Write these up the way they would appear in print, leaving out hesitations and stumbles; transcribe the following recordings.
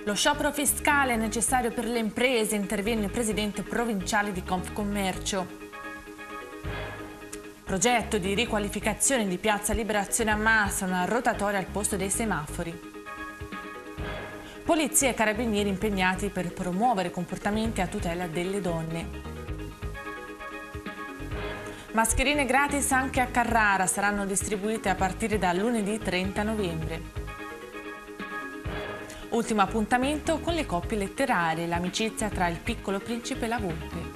Lo sciopero fiscale è necessario per le imprese, interviene il presidente provinciale di Confcommercio. Progetto di riqualificazione di Piazza Liberazione a Massa, una rotatoria al posto dei semafori. Polizia e carabinieri impegnati per promuovere comportamenti a tutela delle donne. Mascherine gratis anche a Carrara, saranno distribuite a partire da lunedì 30 novembre. Ultimo appuntamento con le coppie letterarie, l'amicizia tra il Piccolo Principe e la Volpe.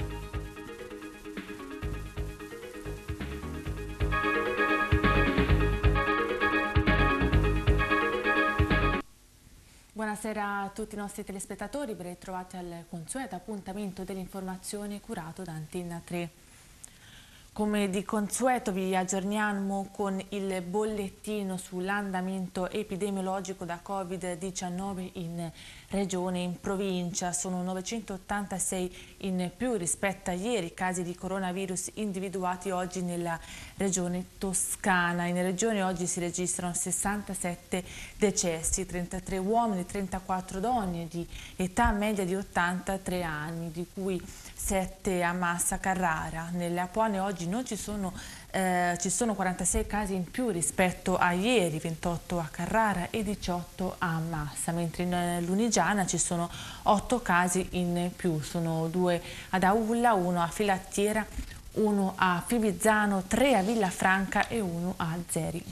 Buonasera a tutti i nostri telespettatori, ben ritrovati al consueto appuntamento dell'informazione curato da Antenna 3. Come di consueto vi aggiorniamo con il bollettino sull'andamento epidemiologico da Covid-19 in regione e in provincia. Sono 986 in più rispetto a ieri casi di coronavirus individuati oggi nella regione Toscana. In regione oggi si registrano 67 decessi, 33 uomini, 34 donne di età media di 83 anni, di cui 7 a Massa Carrara. Nelle Apuane oggi non ci sono 46 casi in più rispetto a ieri, 28 a Carrara e 18 a Massa, mentre in Lunigiana ci sono 8 casi in più, sono 2 ad Aulla, 1 a Filattiera, 1 a Fivizzano, 3 a Villafranca e 1 a Zeri.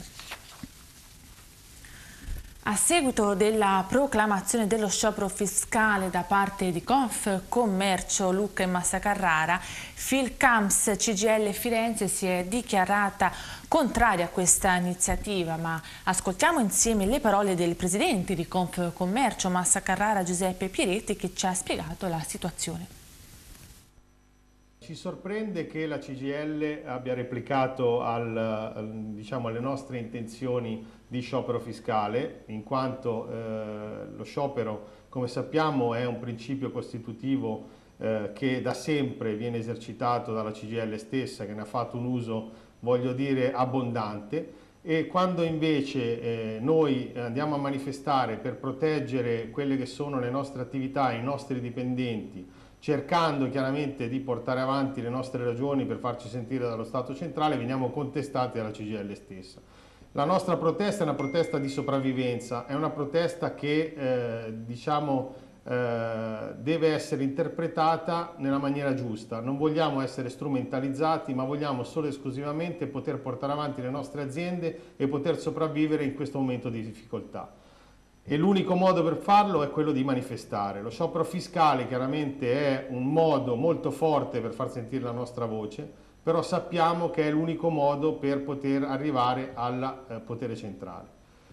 A seguito della proclamazione dello sciopero fiscale da parte di Confcommercio, Lucca e Massa Carrara, Filcams CGIL Firenze si è dichiarata contraria a questa iniziativa, ma ascoltiamo insieme le parole del presidente di Confcommercio Massa Carrara, Giuseppe Pieretti, che ci ha spiegato la situazione. Ci sorprende che la CGIL abbia replicato alle nostre intenzioni di sciopero fiscale, in quanto lo sciopero, come sappiamo, è un principio costitutivo che da sempre viene esercitato dalla CGIL stessa, che ne ha fatto un uso, voglio dire, abbondante, e quando invece noi andiamo a manifestare per proteggere quelle che sono le nostre attività, i nostri dipendenti, cercando chiaramente di portare avanti le nostre ragioni per farci sentire dallo Stato centrale, veniamo contestati dalla CGIL stessa. La nostra protesta è una protesta di sopravvivenza, è una protesta che deve essere interpretata nella maniera giusta. Non vogliamo essere strumentalizzati, ma vogliamo solo e esclusivamente poter portare avanti le nostre aziende e poter sopravvivere in questo momento di difficoltà. E l'unico modo per farlo è quello di manifestare. Lo sciopero fiscale chiaramente è un modo molto forte per far sentire la nostra voce, però sappiamo che è l'unico modo per poter arrivare al potere centrale.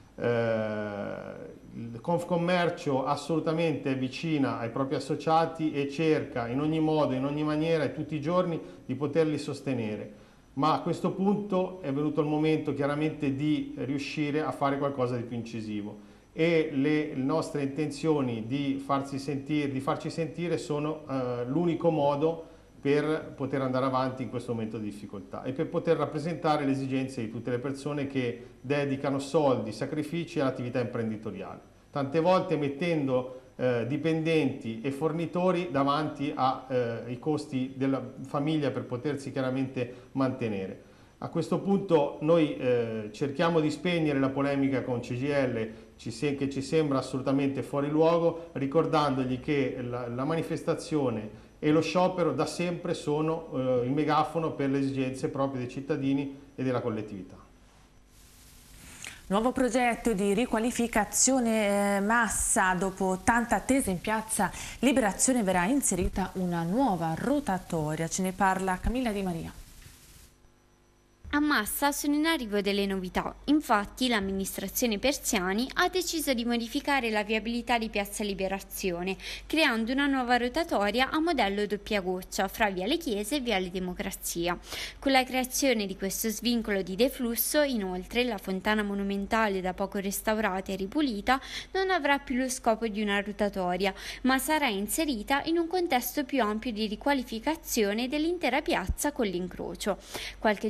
Il Confcommercio assolutamente è vicina ai propri associati e cerca in ogni modo, in ogni maniera e tutti i giorni di poterli sostenere, ma a questo punto è venuto il momento chiaramente di riuscire a fare qualcosa di più incisivo. E le nostre intenzioni di farci sentire sono l'unico modo per poter andare avanti in questo momento di difficoltà e per poter rappresentare le esigenze di tutte le persone che dedicano soldi, sacrifici all'attività imprenditoriale, tante volte mettendo dipendenti e fornitori davanti ai costi della famiglia per potersi chiaramente mantenere. A questo punto noi cerchiamo di spegnere la polemica con CGIL che ci sembra assolutamente fuori luogo, ricordandogli che la manifestazione e lo sciopero da sempre sono il megafono per le esigenze proprie dei cittadini e della collettività. Nuovo progetto di riqualificazione Massa. Dopo tanta attesa in Piazza Liberazione verrà inserita una nuova rotatoria. Ce ne parla Camilla Di Maria. A Massa sono in arrivo delle novità, infatti l'amministrazione Persiani ha deciso di modificare la viabilità di Piazza Liberazione, creando una nuova rotatoria a modello doppia goccia fra Viale Chiese e Viale Democrazia. Con la creazione di questo svincolo di deflusso, inoltre, la fontana monumentale da poco restaurata e ripulita non avrà più lo scopo di una rotatoria, ma sarà inserita in un contesto più ampio di riqualificazione dell'intera piazza con l'incrocio. Qualche giorno fa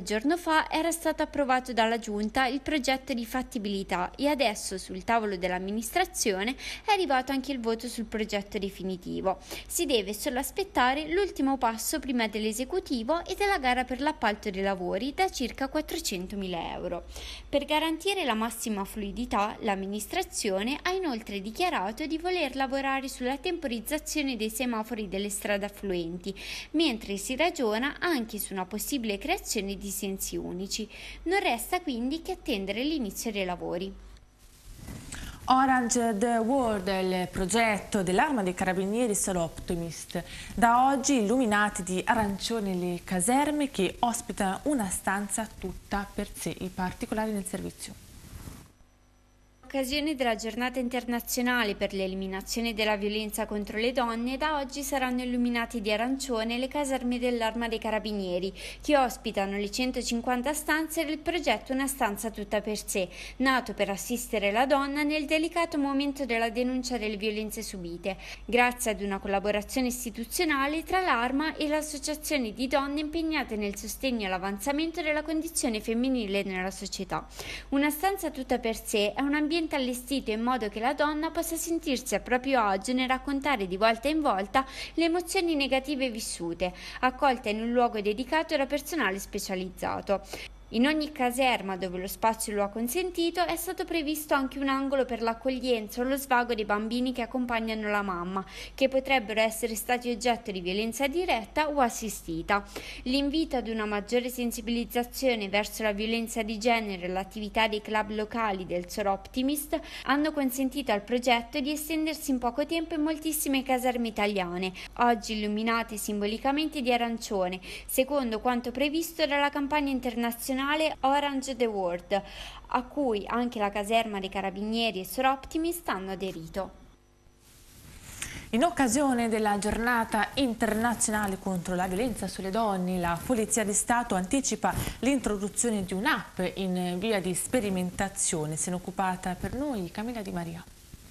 fa era stato approvato dalla Giunta il progetto di fattibilità e adesso sul tavolo dell'amministrazione è arrivato anche il voto sul progetto definitivo. Si deve solo aspettare l'ultimo passo prima dell'esecutivo e della gara per l'appalto dei lavori da circa 400.000 euro. Per garantire la massima fluidità, l'amministrazione ha inoltre dichiarato di voler lavorare sulla temporizzazione dei semafori delle strade affluenti, mentre si ragiona anche su una possibile creazione di sensi unici. Non resta quindi che attendere l'inizio dei lavori. Orange the World è il progetto dell'Arma dei Carabinieri Solo Optimist. Da oggi illuminati di arancione le caserme che ospitano una stanza tutta per sé. I particolari nel servizio. In occasione della giornata internazionale per l'eliminazione della violenza contro le donne, da oggi saranno illuminati di arancione le caserme dell'Arma dei Carabinieri, che ospitano le 150 stanze del progetto Una stanza tutta per sé, nato per assistere la donna nel delicato momento della denuncia delle violenze subite, grazie ad una collaborazione istituzionale tra l'Arma e l'associazione di donne impegnate nel sostegno e all'avanzamento della condizione femminile nella società. Una stanza tutta per sé è un ambiente allestito in modo che la donna possa sentirsi a proprio agio nel raccontare di volta in volta le emozioni negative vissute, accolte in un luogo dedicato da personale specializzato. In ogni caserma dove lo spazio lo ha consentito è stato previsto anche un angolo per l'accoglienza o lo svago dei bambini che accompagnano la mamma, che potrebbero essere stati oggetto di violenza diretta o assistita. L'invito ad una maggiore sensibilizzazione verso la violenza di genere e l'attività dei club locali del Solo Optimist hanno consentito al progetto di estendersi in poco tempo in moltissime caserme italiane, oggi illuminate simbolicamente di arancione, secondo quanto previsto dalla campagna internazionale Orange the World, a cui anche la caserma dei Carabinieri e Solo Optimist hanno aderito. In occasione della giornata internazionale contro la violenza sulle donne, la Polizia di Stato anticipa l'introduzione di un'app in via di sperimentazione. Se ne è occupata per noi Camilla Di Maria.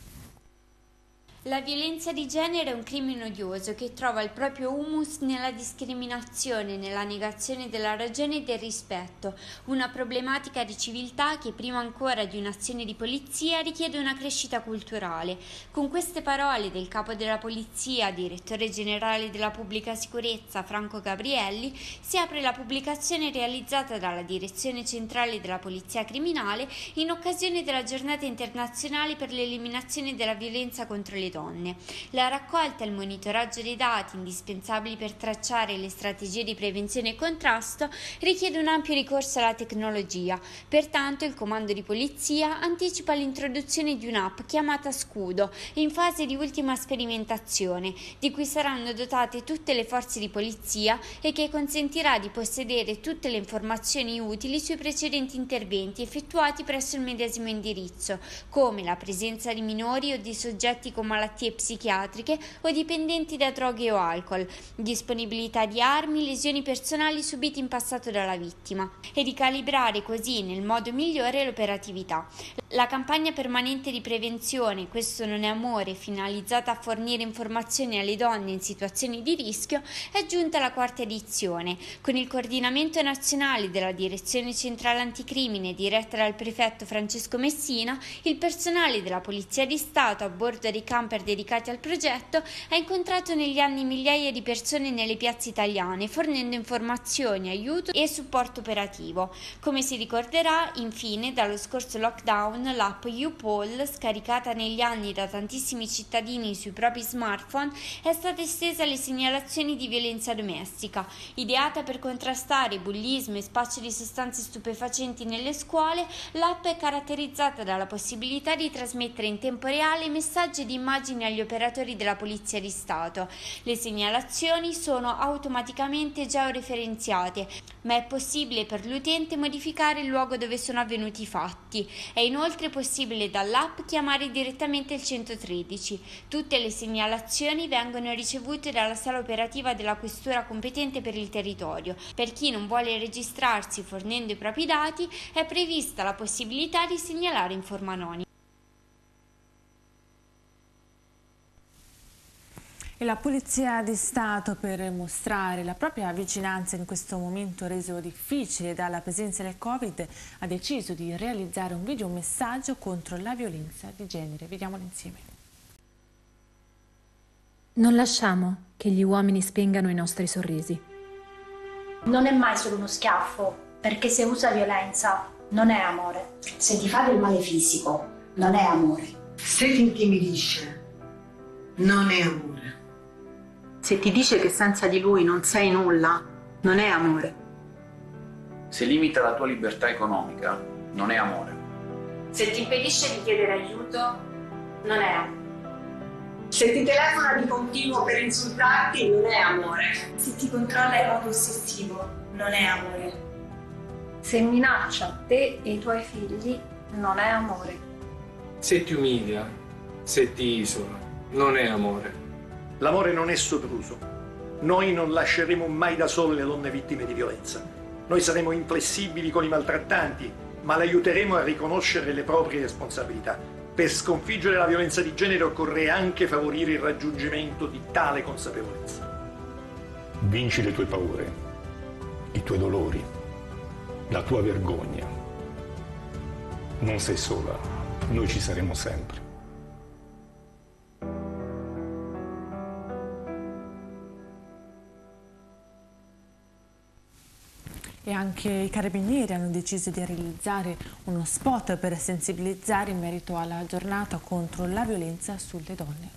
La violenza di genere è un crimine odioso che trova il proprio humus nella discriminazione, nella negazione della ragione e del rispetto, una problematica di civiltà che prima ancora di un'azione di polizia richiede una crescita culturale. Con queste parole del capo della polizia, direttore generale della pubblica sicurezza Franco Gabrielli, si apre la pubblicazione realizzata dalla Direzione Centrale della Polizia Criminale in occasione della Giornata Internazionale per l'eliminazione della violenza contro le donne. La raccolta e il monitoraggio dei dati indispensabili per tracciare le strategie di prevenzione e contrasto richiede un ampio ricorso alla tecnologia. Pertanto il comando di polizia anticipa l'introduzione di un'app chiamata Scudo, in fase di ultima sperimentazione, di cui saranno dotate tutte le forze di polizia e che consentirà di possedere tutte le informazioni utili sui precedenti interventi effettuati presso il medesimo indirizzo, come la presenza di minori o di soggetti con malattie psichiatriche o dipendenti da droghe o alcol, disponibilità di armi, lesioni personali subite in passato dalla vittima, e di calibrare così nel modo migliore l'operatività. La campagna permanente di prevenzione Questo non è amore, finalizzata a fornire informazioni alle donne in situazioni di rischio, è giunta alla quarta edizione, con il coordinamento nazionale della Direzione Centrale Anticrimine diretta dal prefetto Francesco Messina. Il personale della Polizia di Stato a bordo dei camper dedicati al progetto ha incontrato negli anni migliaia di persone nelle piazze italiane, fornendo informazioni, aiuto e supporto operativo. Come si ricorderà, infine, dallo scorso lockdown l'app YouPol, scaricata negli anni da tantissimi cittadini sui propri smartphone, è stata estesa alle segnalazioni di violenza domestica. Ideata per contrastare bullismo e spaccio di sostanze stupefacenti nelle scuole, l'app è caratterizzata dalla possibilità di trasmettere in tempo reale messaggi ed immagini agli operatori della Polizia di Stato. Le segnalazioni sono automaticamente georeferenziate, ma è possibile per l'utente modificare il luogo dove sono avvenuti i fatti. È inoltre possibile dall'app chiamare direttamente il 113. Tutte le segnalazioni vengono ricevute dalla sala operativa della questura competente per il territorio. Per chi non vuole registrarsi fornendo i propri dati, è prevista la possibilità di segnalare in forma anonima. E la Polizia di Stato, per mostrare la propria vicinanza in questo momento reso difficile dalla presenza del Covid, ha deciso di realizzare un videomessaggio contro la violenza di genere. Vediamolo insieme. Non lasciamo che gli uomini spengano i nostri sorrisi. Non è mai solo uno schiaffo, perché se usa violenza non è amore. Se ti fa del male fisico, non è amore. Se ti intimidisce, non è amore. Se ti dice che senza di lui non sei nulla, non è amore. Se limita la tua libertà economica, non è amore. Se ti impedisce di chiedere aiuto, non è amore. Se ti telefona di continuo per insultarti, non è amore. Se ti controlla in modo ossessivo, non è amore. Se minaccia te e i tuoi figli, non è amore. Se ti umilia, se ti isola, non è amore. L'amore non è sopruso. Noi non lasceremo mai da sole le donne vittime di violenza. Noi saremo inflessibili con i maltrattanti, ma le aiuteremo a riconoscere le proprie responsabilità. Per sconfiggere la violenza di genere occorre anche favorire il raggiungimento di tale consapevolezza. Vinci le tue paure, i tuoi dolori, la tua vergogna. Non sei sola, noi ci saremo sempre. E anche i carabinieri hanno deciso di realizzare uno spot per sensibilizzare in merito alla giornata contro la violenza sulle donne.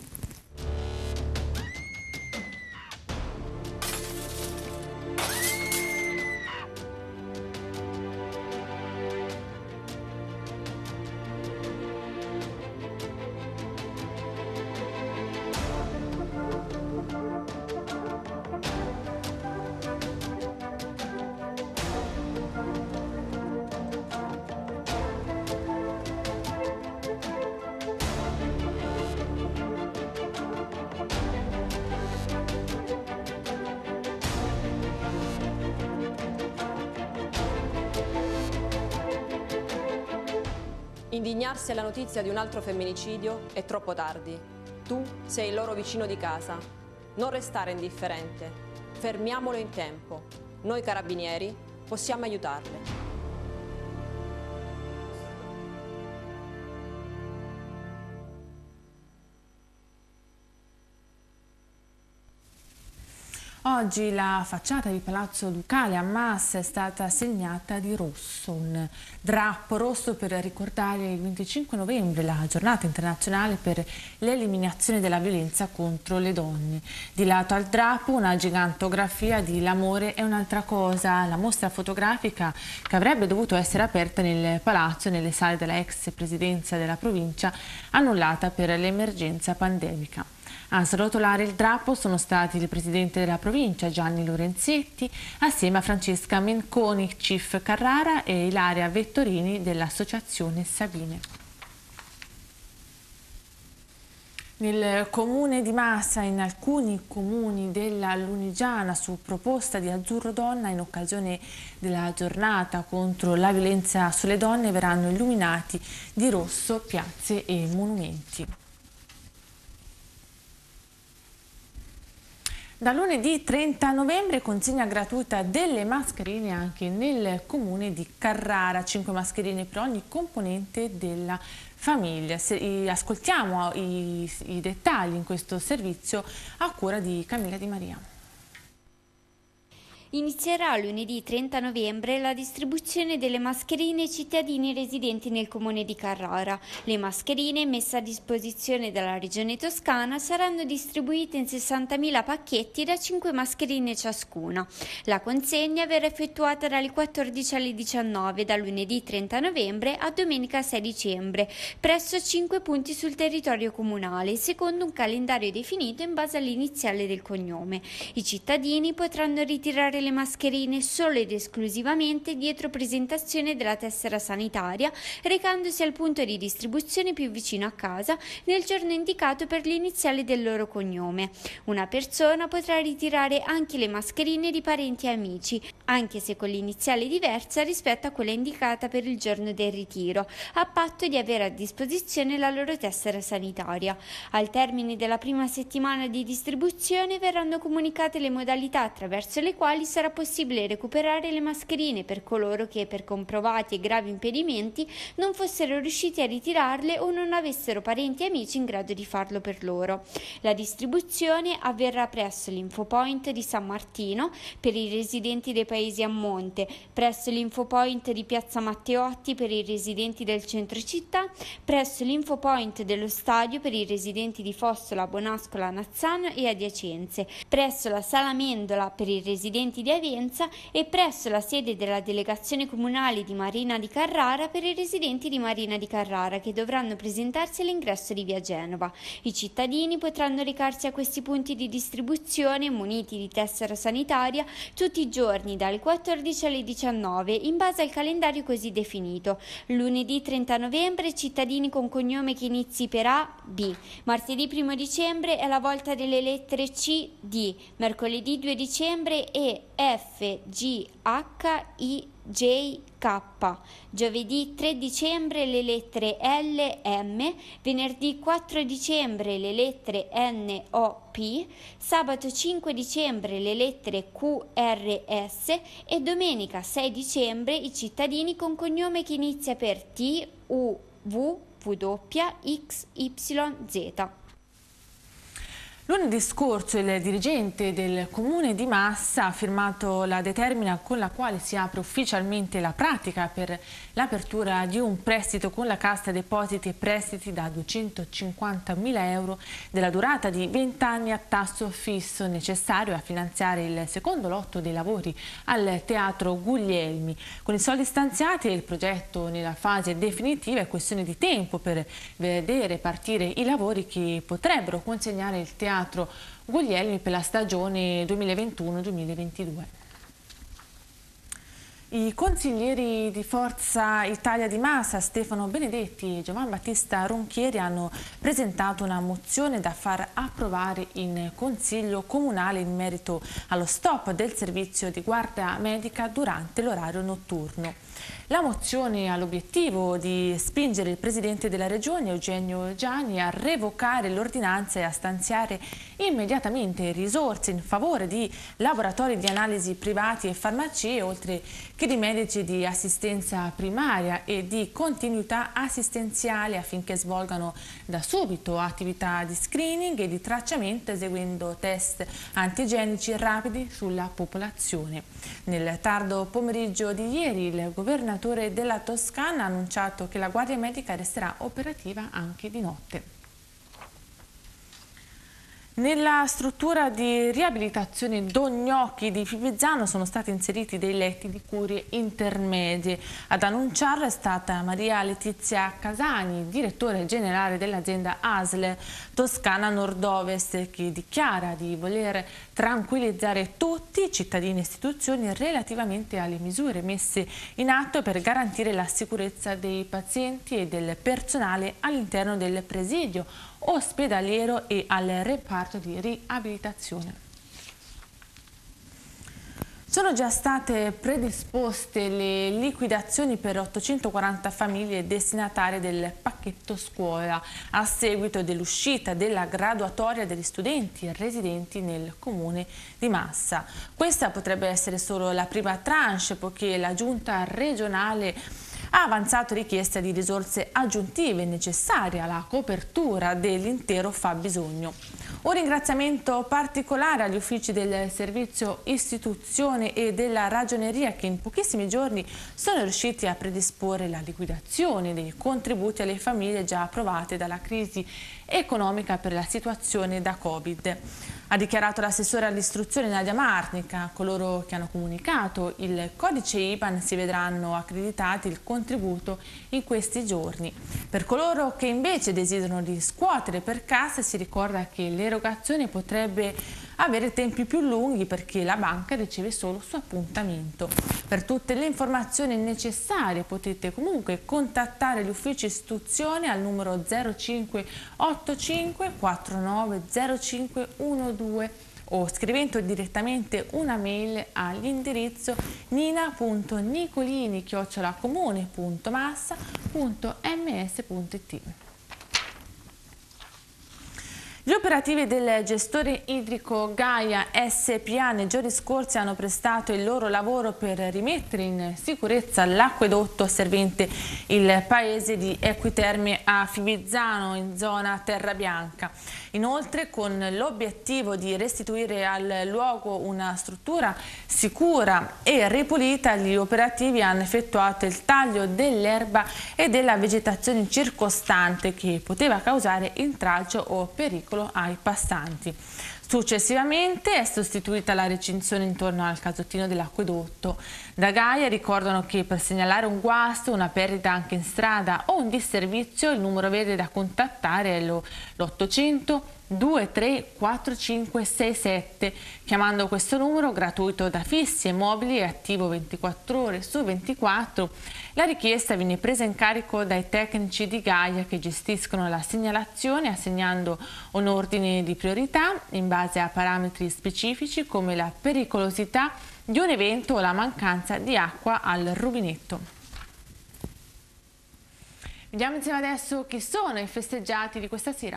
Indignarsi alla notizia di un altro femminicidio è troppo tardi. Tu sei il loro vicino di casa. Non restare indifferente. Fermiamolo in tempo. Noi carabinieri possiamo aiutarle. Oggi la facciata di Palazzo Ducale a Massa è stata segnata di rosso, un drappo rosso per ricordare il 25 novembre, la giornata internazionale per l'eliminazione della violenza contro le donne. Di lato al drappo una gigantografia di L'amore è un'altra cosa, la mostra fotografica che avrebbe dovuto essere aperta nel palazzo e nelle sale della ex presidenza della provincia, annullata per l'emergenza pandemica. A srotolare il drappo sono stati il presidente della provincia Gianni Lorenzetti assieme a Francesca Menconi, Cif Carrara e Ilaria Vettorini dell'associazione Sabine. Nel comune di Massa e in alcuni comuni della Lunigiana, su proposta di Azzurro Donna, in occasione della giornata contro la violenza sulle donne, verranno illuminati di rosso piazze e monumenti. Da lunedì 30 novembre consegna gratuita delle mascherine anche nel comune di Carrara, 5 mascherine per ogni componente della famiglia. Ascoltiamo i dettagli in questo servizio a cura di Camilla Di Maria. Inizierà lunedì 30 novembre la distribuzione delle mascherine ai cittadini residenti nel comune di Carrara. Le mascherine messe a disposizione dalla Regione Toscana saranno distribuite in 60.000 pacchetti da 5 mascherine ciascuna. La consegna verrà effettuata dalle 14 alle 19 da lunedì 30 novembre a domenica 6 dicembre presso 5 punti sul territorio comunale, secondo un calendario definito in base all'iniziale del cognome. I cittadini potranno ritirare le mascherine solo ed esclusivamente dietro presentazione della tessera sanitaria, recandosi al punto di distribuzione più vicino a casa nel giorno indicato per l'iniziale del loro cognome. Una persona potrà ritirare anche le mascherine di parenti e amici, anche se con l'iniziale diversa rispetto a quella indicata per il giorno del ritiro, a patto di avere a disposizione la loro tessera sanitaria. Al termine della prima settimana di distribuzione verranno comunicate le modalità attraverso le quali sarà possibile recuperare le mascherine per coloro che, per comprovati e gravi impedimenti, non fossero riusciti a ritirarle o non avessero parenti e amici in grado di farlo per loro. La distribuzione avverrà presso l'Infopoint di San Martino per i residenti dei paesi a monte, presso l'Infopoint di Piazza Matteotti per i residenti del centro città, presso l'Infopoint dello stadio per i residenti di Fossola, Bonascola, Nazzano e adiacenze, presso la Sala Mendola per i residenti di Avenza e presso la sede della delegazione comunale di Marina di Carrara per i residenti di Marina di Carrara, che dovranno presentarsi all'ingresso di via Genova. I cittadini potranno recarsi a questi punti di distribuzione muniti di tessera sanitaria tutti i giorni dalle 14 alle 19 in base al calendario così definito. Lunedì 30 novembre cittadini con cognome che inizi per A, B. Martedì 1 dicembre è la volta delle lettere C, D. Mercoledì 2 dicembre E, F, G, H, I, J, K. Giovedì 3 dicembre le lettere L, M. Venerdì 4 dicembre le lettere N, O, P. Sabato 5 dicembre le lettere Q, R, S. E domenica 6 dicembre i cittadini con cognome che inizia per T, U, V, W, X, Y, Z. Lunedì scorso il dirigente del Comune di Massa ha firmato la determina con la quale si apre ufficialmente la pratica per l'apertura di un prestito con la Cassa Depositi e Prestiti da 250.000 euro della durata di 20 anni a tasso fisso, necessario a finanziare il secondo lotto dei lavori al Teatro Guglielmi. Con i soldi stanziati e il progetto nella fase definitiva è questione di tempo per vedere partire i lavori che potrebbero consegnare il Teatro Guglielmi per la stagione 2021-2022. I consiglieri di Forza Italia di Massa, Stefano Benedetti e Giovan Battista Ronchieri, hanno presentato una mozione da far approvare in Consiglio Comunale in merito allo stop del servizio di guardia medica durante l'orario notturno. La mozione ha l'obiettivo di spingere il Presidente della Regione, Eugenio Giani, a revocare l'ordinanza e a stanziare immediatamente risorse in favore di laboratori di analisi privati e farmacie, oltre che di medici di assistenza primaria e di continuità assistenziale, affinché svolgano da subito attività di screening e di tracciamento eseguendo test antigenici rapidi sulla popolazione. Nel tardo pomeriggio di ieri il governatore della Toscana ha annunciato che la guardia medica resterà operativa anche di notte. Nella struttura di riabilitazione Don Gnocchi di Fivizzano sono stati inseriti dei letti di curie intermedie. Ad annunciarlo è stata Maria Letizia Casani, direttore generale dell'azienda ASL Toscana Nord-Ovest, che dichiara di voler tranquillizzare tutti, cittadini e istituzioni, relativamente alle misure messe in atto per garantire la sicurezza dei pazienti e del personale all'interno del presidio ospedaliero e al reparto di riabilitazione. Sono già state predisposte le liquidazioni per 840 famiglie destinatarie del pacchetto scuola a seguito dell'uscita della graduatoria degli studenti residenti nel comune di Massa. Questa potrebbe essere solo la prima tranche, poiché la giunta regionale ha avanzato richiesta di risorse aggiuntive necessarie alla copertura dell'intero fabbisogno. Un ringraziamento particolare agli uffici del Servizio Istituzione e della Ragioneria, che in pochissimi giorni sono riusciti a predisporre la liquidazione dei contributi alle famiglie già approvate dalla crisi economica per la situazione da Covid. Ha dichiarato l'assessore all'istruzione Nadia Marnica: coloro che hanno comunicato il codice IBAN si vedranno accreditati il contributo in questi giorni. Per coloro che invece desiderano riscuotere per cassa, si ricorda che l'erogazione potrebbe avere tempi più lunghi perché la banca riceve solo su appuntamento. Per tutte le informazioni necessarie potete comunque contattare gli uffici istituzione al numero 0585 49 0512 o scrivendo direttamente una mail all'indirizzo nina.nicolini@comune.massa.ms.it. Gli operativi del gestore idrico Gaia SPA nei giorni scorsi hanno prestato il loro lavoro per rimettere in sicurezza l'acquedotto servente il paese di Equiterme a Fivizzano in zona Terrabianca. Inoltre, con l'obiettivo di restituire al luogo una struttura sicura e ripulita, gli operativi hanno effettuato il taglio dell'erba e della vegetazione circostante che poteva causare intralcio o pericolo ai passanti. Successivamente è sostituita la recinzione intorno al casottino dell'acquedotto. Da Gaia ricordano che per segnalare un guasto, una perdita anche in strada o un disservizio, il numero verde da contattare è l'800 234567. Chiamando questo numero, gratuito da fissi e mobili e attivo 24 ore su 24, la richiesta viene presa in carico dai tecnici di Gaia che gestiscono la segnalazione assegnando un ordine di priorità in base a parametri specifici come la pericolosità di un evento o la mancanza di acqua al rubinetto. Vediamo insieme adesso chi sono i festeggiati di questa sera.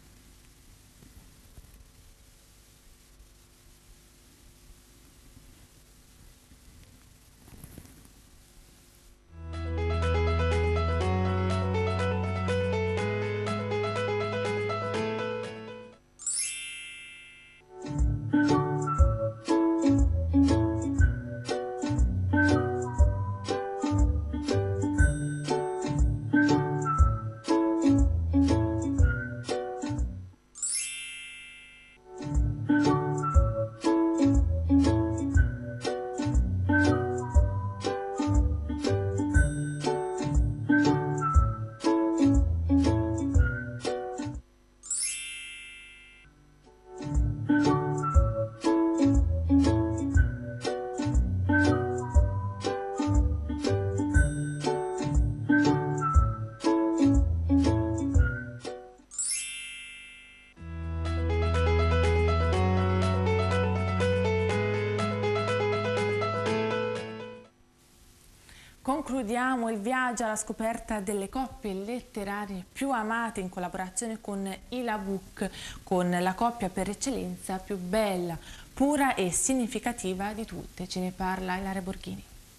Concludiamo il viaggio alla scoperta delle coppie letterarie più amate in collaborazione con Ilabook, con la coppia per eccellenza più bella, pura e significativa di tutte. Ce ne parla Ilaria Borghini.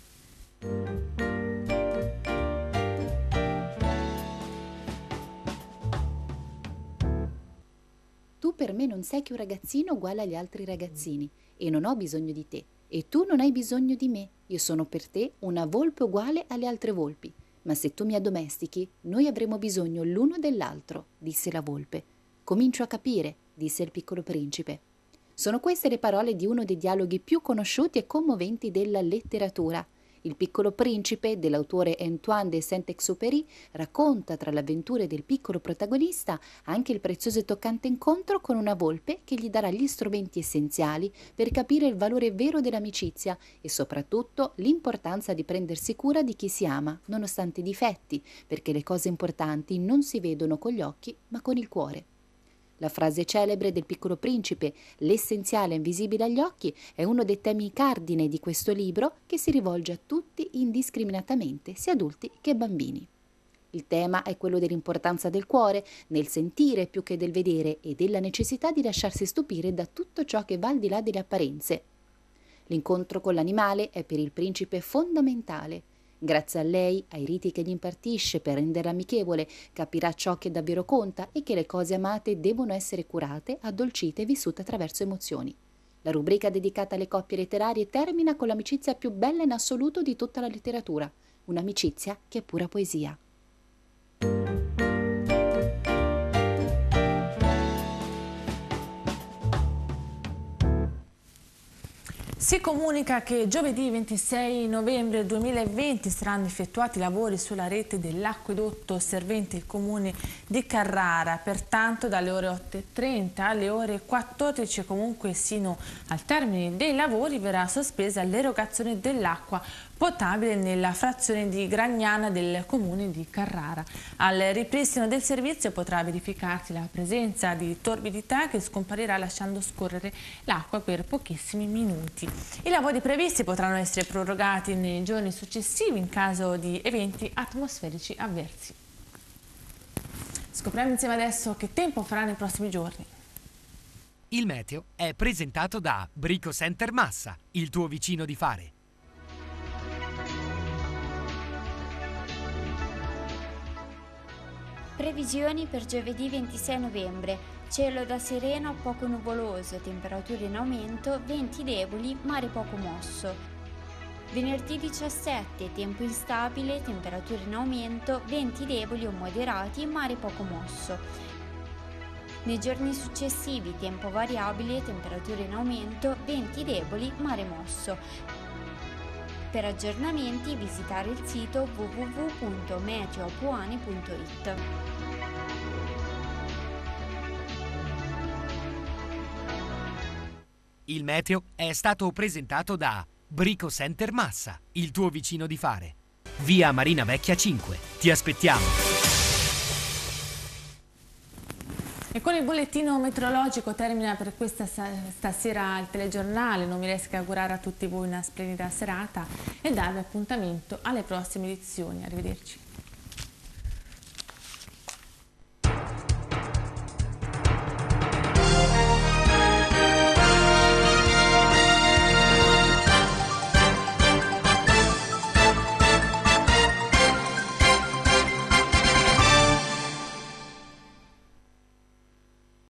Tu per me non sei che un ragazzino uguale agli altri ragazzini e non ho bisogno di te. E tu non hai bisogno di me, io sono per te una volpe uguale alle altre volpi, ma se tu mi addomestichi, noi avremo bisogno l'uno dell'altro, disse la volpe. Comincio a capire, disse il piccolo principe. Sono queste le parole di uno dei dialoghi più conosciuti e commoventi della letteratura. Il piccolo principe, dell'autore Antoine de Saint-Exupéry, racconta tra le avventure del piccolo protagonista anche il prezioso e toccante incontro con una volpe che gli darà gli strumenti essenziali per capire il valore vero dell'amicizia e soprattutto l'importanza di prendersi cura di chi si ama, nonostante i difetti, perché le cose importanti non si vedono con gli occhi ma con il cuore. La frase celebre del piccolo principe, l'essenziale invisibile agli occhi, è uno dei temi cardine di questo libro che si rivolge a tutti indiscriminatamente, sia adulti che bambini. Il tema è quello dell'importanza del cuore, nel sentire più che del vedere e della necessità di lasciarsi stupire da tutto ciò che va al di là delle apparenze. L'incontro con l'animale è per il principe fondamentale. Grazie a lei, ai riti che gli impartisce per renderla amichevole, capirà ciò che davvero conta e che le cose amate devono essere curate, addolcite e vissute attraverso emozioni. La rubrica dedicata alle coppie letterarie termina con l'amicizia più bella in assoluto di tutta la letteratura, un'amicizia che è pura poesia. Si comunica che giovedì 26 novembre 2020 saranno effettuati lavori sulla rete dell'acquedotto servente il comune di Carrara, pertanto dalle ore 8:30 alle ore 14 e comunque sino al termine dei lavori verrà sospesa l'erogazione dell'acqua potabile nella frazione di Gragnana del comune di Carrara. Al ripristino del servizio potrà verificarsi la presenza di torbidità che scomparirà lasciando scorrere l'acqua per pochissimi minuti. I lavori previsti potranno essere prorogati nei giorni successivi in caso di eventi atmosferici avversi. Scopriamo insieme adesso che tempo farà nei prossimi giorni. Il meteo è presentato da Brico Center Massa, il tuo vicino di fare. Previsioni per giovedì 26 novembre. Cielo da sereno a poco nuvoloso, temperature in aumento, venti deboli, mare poco mosso. Venerdì 17, tempo instabile, temperature in aumento, venti deboli o moderati, mare poco mosso. Nei giorni successivi, tempo variabile, temperature in aumento, venti deboli, mare mosso. Per aggiornamenti visitare il sito www.meteoapuane.it. Il meteo è stato presentato da Brico Center Massa, il tuo vicino di fare. Via Marina Vecchia 5. Ti aspettiamo. E con il bollettino meteorologico termina per questa stasera il telegiornale. Non mi resta che augurare a tutti voi una splendida serata e darvi appuntamento alle prossime edizioni. Arrivederci.